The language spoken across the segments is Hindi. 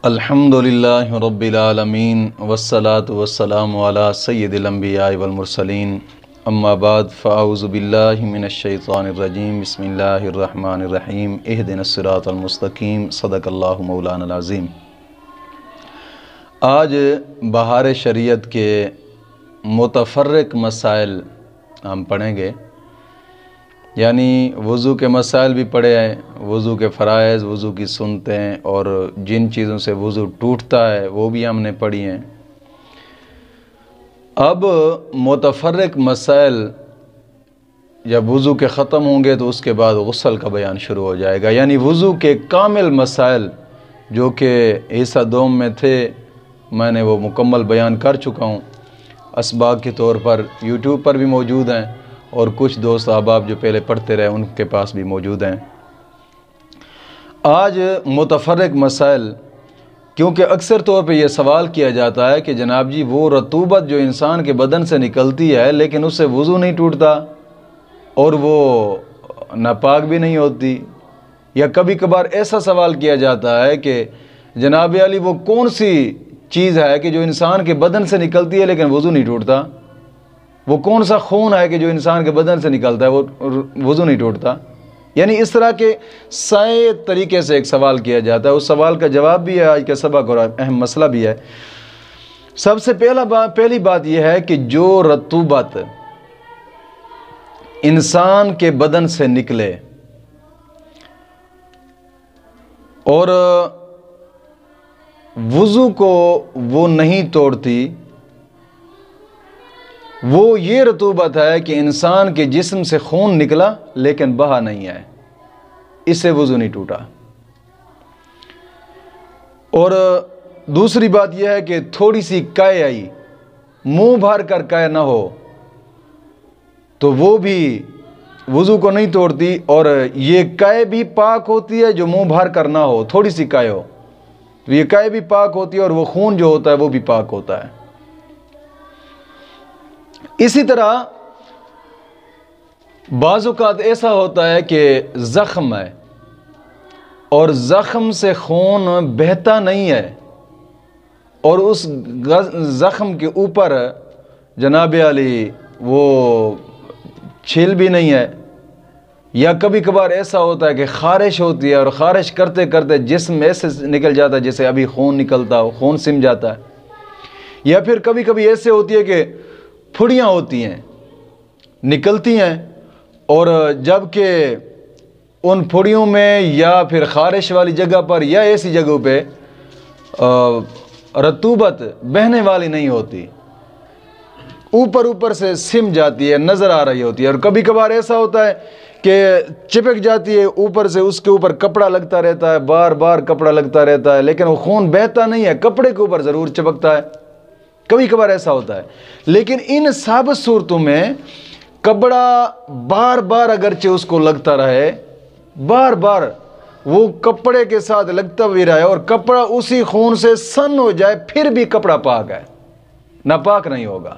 अल्हम्दुलिल्लाहि रब्बिल आलमीन वस्सलातु वस्सलामु अला सय्यिदिल अंबिया वल मुरसलीन अम्मा बाद फ़अऊज़ु बिल्लाहि मिनश शैतानिर रजीम बिस्मिल्लाहिर रहमानिर रहीम इहदिनस सिरातल मुस्तकीम सदक़ल्लाहु मौलाना अज़ीम। आज बहार शरीयत के मुतफ़र्रिक़ मसाइल हम पढ़ेंगे, यानी वज़ू के मसाइल भी पढ़े हैं, वज़ू के फ़राइज़, वज़ू की सुन्नतें और जिन चीज़ों से वज़ू टूटता है वो भी हमने पढ़ी हैं। अब मुतफ़र्रिक़ मसाइल जब वज़ू के ख़त्म होंगे तो उसके बाद गुस्ल का बयान शुरू हो जाएगा, यानी वज़ू के कामिल मसाइल जो कि हिस्सा दोम में थे मैंने वो मुकम्मल बयान कर चुका हूँ। असबाग के तौर पर यूट्यूब पर भी मौजूद हैं और कुछ दोस्त अहबाब जो पहले पढ़ते रहे उनके पास भी मौजूद हैं। आज मुतफ़र्रिक़ मसाइल, क्योंकि अक्सर तौर पे ये सवाल किया जाता है कि जनाब जी वो रतूबत जो इंसान के बदन से निकलती है लेकिन उससे वज़ू नहीं टूटता और वो नापाक भी नहीं होती, या कभी कभार ऐसा सवाल किया जाता है कि जनाब अली वो कौन सी चीज़ है कि जो इंसान के बदन से निकलती है लेकिन वज़ू नहीं टूटता, वो कौन सा खून है कि जो इंसान के बदन से निकलता है वो वज़ू नहीं टूटता। यानी इस तरह के साए तरीके से एक सवाल किया जाता है। उस सवाल का जवाब भी है आज का सबक और अहम मसला भी है। सबसे पहली बात यह है कि जो रतूबत इंसान के बदन से निकले और वज़ू को वो नहीं तोड़ती, वो ये रतूबत है कि इंसान के जिस्म से खून निकला लेकिन बहा नहीं है, इससे वज़ू नहीं टूटा। और दूसरी बात यह है कि थोड़ी सी कै आई, मुंह भर कर कै ना हो तो वो भी वज़ू को नहीं तोड़ती, और ये कै भी पाक होती है जो मुंह भर कर ना हो, थोड़ी सी कै हो तो ये कै भी पाक होती है और वो खून जो होता है वो भी पाक होता है। इसी तरह बाज़ औक़ात ऐसा होता है कि ज़ख़्म है और ज़ख़्म से खून बहता नहीं है और उस ज़ख़्म के ऊपर जनाब अली वो छील भी नहीं है, या कभी कभार ऐसा होता है कि ख़ारिश होती है और ख़ारिश करते करते जिस्म ऐसे निकल जाता है जैसे अभी खून निकलता हो, खून सिम जाता है। या फिर कभी कभी ऐसे होती है कि फुड़ियाँ होती हैं, निकलती हैं, और जबकि उन फुड़ियों में या फिर ख़ारिश वाली जगह पर या ऐसी जगहों पे रतूबत बहने वाली नहीं होती, ऊपर ऊपर से सिम जाती है, नज़र आ रही होती है। और कभी कभार ऐसा होता है कि चिपक जाती है ऊपर से, उसके ऊपर कपड़ा लगता रहता है, बार बार कपड़ा लगता रहता है लेकिन वो खून बहता नहीं है, कपड़े के ऊपर ज़रूर चिपकता है, कभी कभार ऐसा होता है। लेकिन इन सब सूरतों में कपड़ा बार बार अगरचे उसको लगता रहे, बार बार वो कपड़े के साथ लगता भी रहे और कपड़ा उसी खून से सन हो जाए, फिर भी कपड़ा पाक है, नापाक नहीं होगा।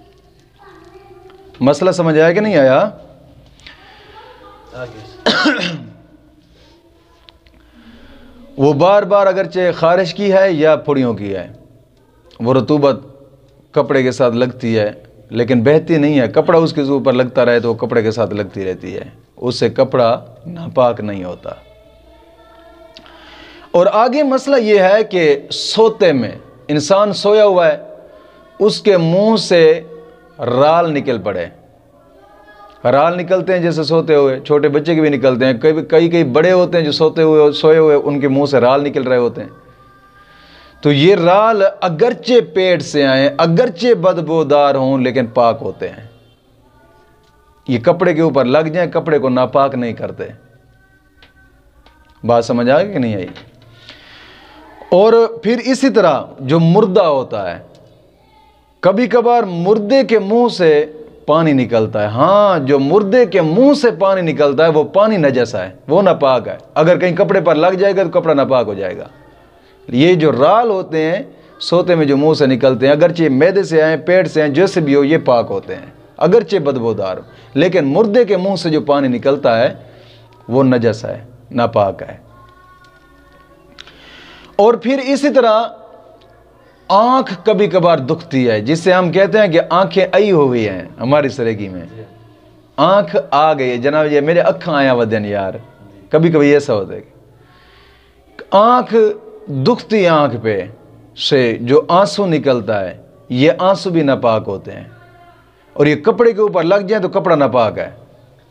मसला समझ आया कि नहीं आया? वो बार बार अगरचे ख़ारिश की है या फुड़ियों की है, वो रतूबत कपड़े के साथ लगती है लेकिन बहती नहीं है, कपड़ा उसके ऊपर लगता रहे तो वो कपड़े के साथ लगती रहती है, उससे कपड़ा नापाक नहीं होता। और आगे मसला ये है कि सोते में इंसान सोया हुआ है, उसके मुंह से राल निकल पड़े, राल निकलते हैं जैसे सोते हुए, छोटे बच्चे के भी निकलते हैं, कई बड़े होते हैं जो सोए हुए उनके मुंह से राल निकल रहे होते हैं। तो ये राल अगरचे पेट से आए, अगरचे बदबूदार हों लेकिन पाक होते हैं, ये कपड़े के ऊपर लग जाएं, कपड़े को नापाक नहीं करते। बात समझ आ गई कि नहीं आई? और फिर इसी तरह जो मुर्दा होता है, कभी कभार मुर्दे के मुंह से पानी निकलता है। हाँ, जो मुर्दे के मुंह से पानी निकलता है वो पानी नजसा है, वो नापाक है, अगर कहीं कपड़े पर लग जाएगा तो कपड़ा नापाक हो जाएगा। ये जो राल होते हैं सोते में जो मुंह से निकलते हैं, अगरचे मैदे से आए, पेट से आए, जैसे भी हो, ये पाक होते हैं, अगरचे बदबूदार, लेकिन मुर्दे के मुंह से जो पानी निकलता है वो नजस है, नापाक है। और फिर इसी तरह आंख कभी कभार दुखती है, जिससे हम कहते हैं कि आंखें आई हो गई हैं। हमारी सरेगी में आंख आ गई है, जनाब ये मेरे अखा आया वदन यार, कभी कभी ऐसा होता है आंख दुखती, आंख पे से जो आंसू निकलता है, ये आंसू भी नापाक होते हैं, और ये कपड़े के ऊपर लग जाए तो कपड़ा नापाक है।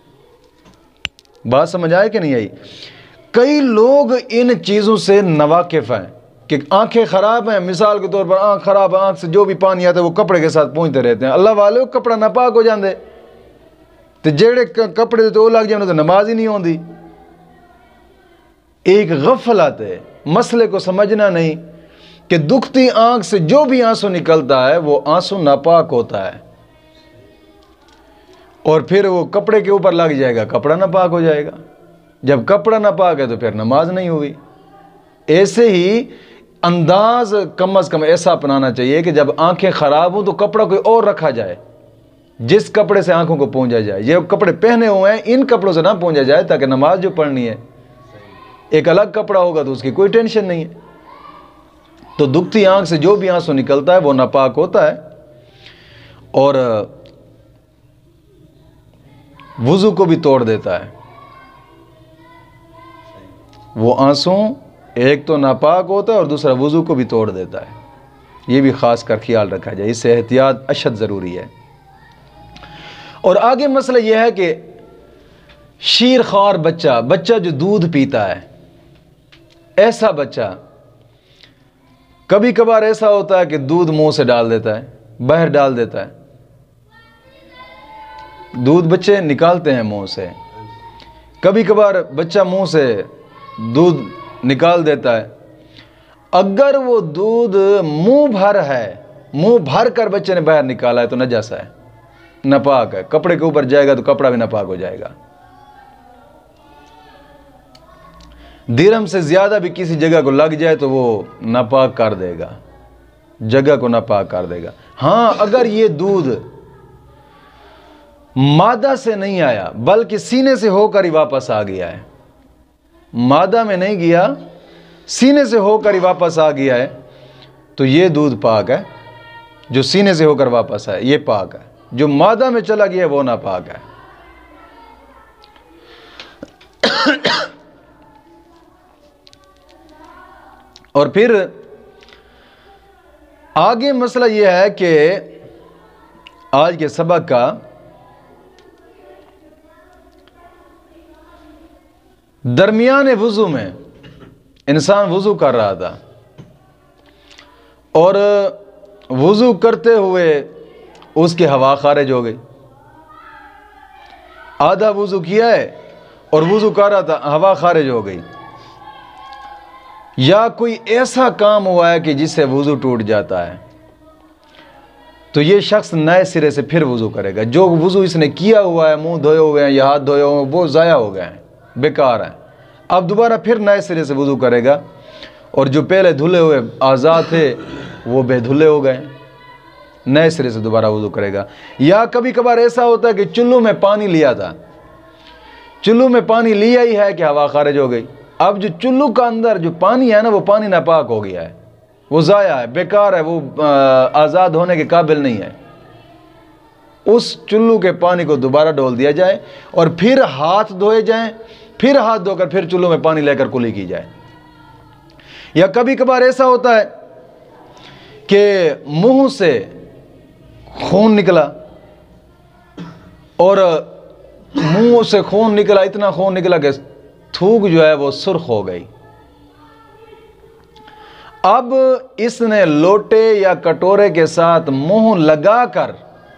बात समझ आए कि नहीं आई? कई लोग इन चीज़ों से नवाकिफ हैं कि आंखें ख़राब हैं, मिसाल के तौर पर आंख ख़राब है, आंख से जो भी पानी आता है वो कपड़े के साथ पहुँचते रहते हैं। अल्लाह वाले कपड़ा नापाक हो जाते, तो जेड़े कपड़े तो लग जाए तो नमाज ही नहीं होती। एक गफलत है, मसले को समझना नहीं कि दुखती आंख से जो भी आंसू निकलता है वो आंसू नापाक होता है, और फिर वो कपड़े के ऊपर लग जाएगा, कपड़ा नापाक हो जाएगा। जब कपड़ा नापाक है तो फिर नमाज नहीं हुई। ऐसे ही अंदाज कम से कम ऐसा अपनाना चाहिए कि जब आंखें खराब हो तो कपड़ा कोई और रखा जाए, जिस कपड़े से आंखों को पहुंचा जाए। ये कपड़े पहने हुए हैं, इन कपड़ों से ना पहुंचा जाए, ताकि नमाज जो पढ़नी है एक अलग कपड़ा होगा तो उसकी कोई टेंशन नहीं है। तो दुखती आंख से जो भी आंसू निकलता है वो नापाक होता है, और वुजू को भी तोड़ देता है। वो आंसू एक तो नापाक होता है और दूसरा वुजू को भी तोड़ देता है। ये भी खास कर ख्याल रखा जाए, इससे एहतियात अशद ज़रूरी है। और आगे मसला यह है कि शीरख्वार बच्चा, बच्चा जो दूध पीता है, ऐसा बच्चा कभी कभार ऐसा होता है कि दूध मुंह से डाल देता है, बाहर डाल देता है। दूध बच्चे निकालते हैं मुंह से, कभी कभार बच्चा मुंह से दूध निकाल देता है। अगर वो दूध मुंह भर है, मुंह भर कर बच्चे ने बाहर निकाला है तो नजासा है, नापाक है। कपड़े के ऊपर जाएगा तो कपड़ा भी नापाक हो जाएगा। दिरहम से ज्यादा भी किसी जगह को लग जाए तो वो नापाक कर देगा, जगह को नापाक कर देगा। हाँ, अगर ये दूध मादा से नहीं आया बल्कि सीने से होकर ही वापस आ गया है, मादा में नहीं गया, सीने से होकर ही वापस आ गया है, तो ये दूध पाक है। जो सीने से होकर वापस आया ये पाक है, जो मादा में चला गया वो नापाक है। और फिर आगे मसला यह है कि आज के सबक का दरमियान वुजू में इंसान वुजू कर रहा था और वुजू करते हुए उसकी हवा खारिज हो गई। आधा वुजू किया है और वुजू कर रहा था, हवा खारिज हो गई। या कोई ऐसा काम हुआ है कि जिससे वुजू टूट जाता है, तो ये शख्स नए सिरे से फिर वुजू करेगा। जो वुजू इसने किया हुआ है, मुंह धोए हुए हैं या हाथ धोए हुए हैं, वो ज़ाया हो गए हैं, बेकार हैं। अब दोबारा फिर नए सिरे से वुजू करेगा, और जो पहले धुले हुए आज़ाद थे वो बेधुले हो गए, नए सिरे से दोबारा वुजू करेगा। या कभी कभार ऐसा होता है कि चुल्लू में पानी लिया था, चुल्लू में पानी लिया ही है कि हवा खारिज हो गई। अब जो चुल्लू का अंदर जो पानी है ना, वो पानी नापाक हो गया है, वो ज़ाया है, बेकार है, वो आज़ाद होने के काबिल नहीं है। उस चुल्लू के पानी को दोबारा डोल दिया जाए और फिर हाथ धोए जाएं, फिर हाथ धोकर फिर चुल्लू में पानी लेकर कुली की जाए। या कभी कभार ऐसा होता है कि मुंह से खून निकला और मुंह से खून निकला, इतना खून निकला कि थूक जो है वो सुर्ख हो गई। अब इसने लोटे या कटोरे के साथ मुंह लगाकर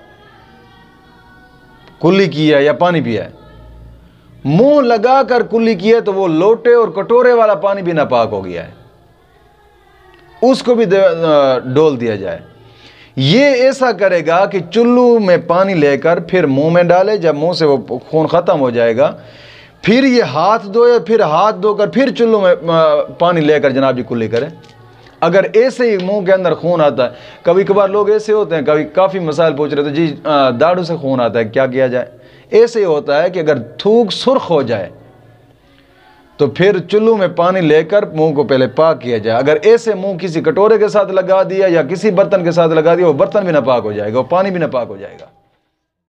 कुल्ली किया या पानी पिया है, मुंह लगाकर कुल्ली किया तो वो लोटे और कटोरे वाला पानी भी नापाक हो गया है, उसको भी डोल दिया जाए। ये ऐसा करेगा कि चुल्लू में पानी लेकर फिर मुंह में डाले, जब मुंह से वो खून ख़त्म हो जाएगा फिर ये हाथ धोए, फिर हाथ धोकर फिर चुल्लू में पानी लेकर जनाब जी कुल्ली करें। अगर ऐसे ही मुंह के अंदर खून आता है, कभी कभार लोग ऐसे होते हैं, कभी काफ़ी मसाइल पूछ रहे थे जी दाढ़ू से खून आता है क्या किया जाए। ऐसे ही होता है कि अगर थूक सुर्ख हो जाए तो फिर चुल्लू में पानी लेकर मुंह को पहले पाक किया जाए। अगर ऐसे मुंह किसी कटोरे के साथ लगा दिया या किसी बर्तन के साथ लगा दिया, वो बर्तन भी नापाक हो जाएगा, वो पानी भी नापाक हो जाएगा।